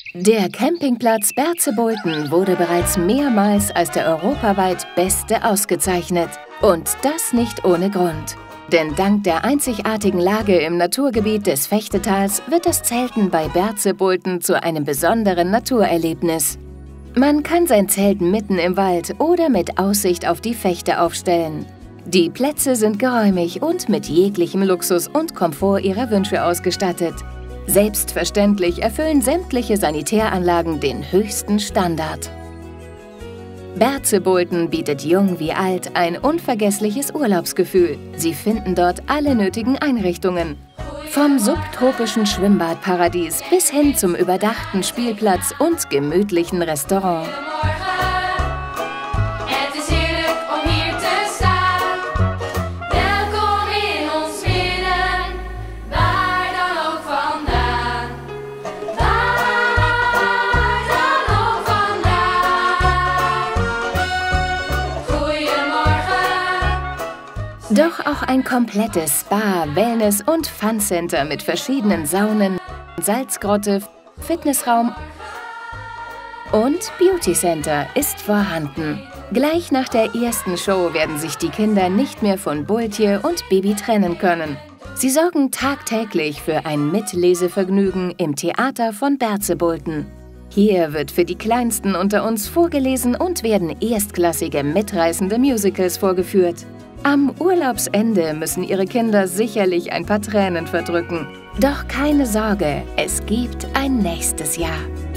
Der Campingplatz Berzebulten wurde bereits mehrmals als der europaweit beste ausgezeichnet. Und das nicht ohne Grund. Denn dank der einzigartigen Lage im Naturgebiet des Fechtetals wird das Zelten bei Berzebulten zu einem besonderen Naturerlebnis. Man kann sein Zelt mitten im Wald oder mit Aussicht auf die Fechte aufstellen. Die Plätze sind geräumig und mit jeglichem Luxus und Komfort Ihrer Wünsche ausgestattet. Selbstverständlich erfüllen sämtliche Sanitäranlagen den höchsten Standard. Berzebulten bietet jung wie alt ein unvergessliches Urlaubsgefühl. Sie finden dort alle nötigen Einrichtungen. Vom subtropischen Schwimmbadparadies bis hin zum überdachten Spielplatz und gemütlichen Restaurant. Doch auch ein komplettes Spa-, Wellness- und Fun-Center mit verschiedenen Saunen, Salzgrotte, Fitnessraum und Beauty-Center ist vorhanden. Gleich nach der ersten Show werden sich die Kinder nicht mehr von Bulltier und Baby trennen können. Sie sorgen tagtäglich für ein Mitlesevergnügen im Theater von Berzebulten. Hier wird für die Kleinsten unter uns vorgelesen und werden erstklassige, mitreißende Musicals vorgeführt. Am Urlaubsende müssen Ihre Kinder sicherlich ein paar Tränen verdrücken. Doch keine Sorge, es gibt ein nächstes Jahr.